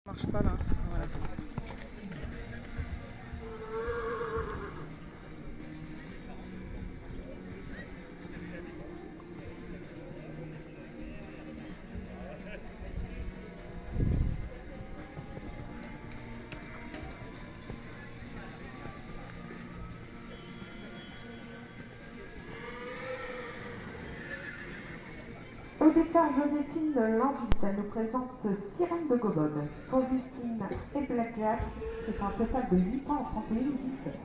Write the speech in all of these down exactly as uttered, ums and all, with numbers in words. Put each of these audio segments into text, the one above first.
Ça marche pas là. Voilà, c'est bon. Au départ, Joséphine Landis, elle nous présente Sirène de Gobonne. Pour Justine et Blackjack, c'est un total de huit ans en trente et un dix-sept.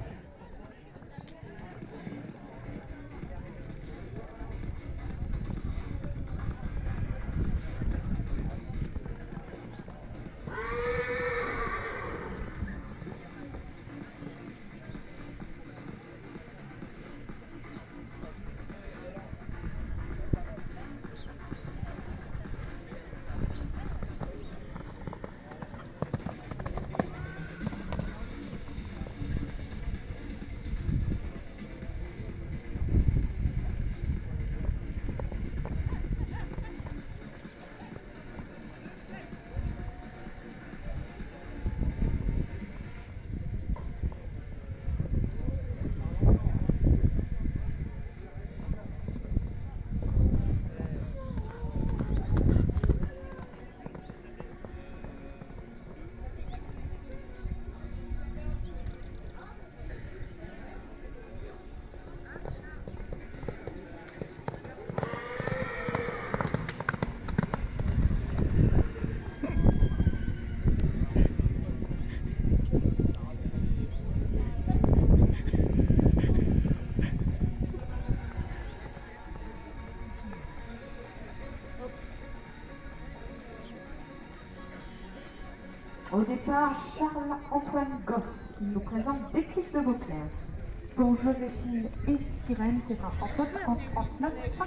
Au départ, Charles-Antoine Gosse, il nous présente Déclic de Beauclerc. Pour Joséphine et Sirène, c'est un cent en trente-neuf.